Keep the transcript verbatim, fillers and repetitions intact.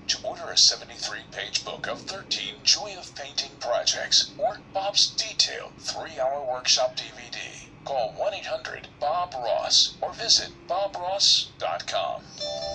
To order a seventy-three page book of thirteen Joy of Painting projects or Bob's detailed three hour workshop D V D, call one eight hundred Bob Ross or visit bob ross dot com.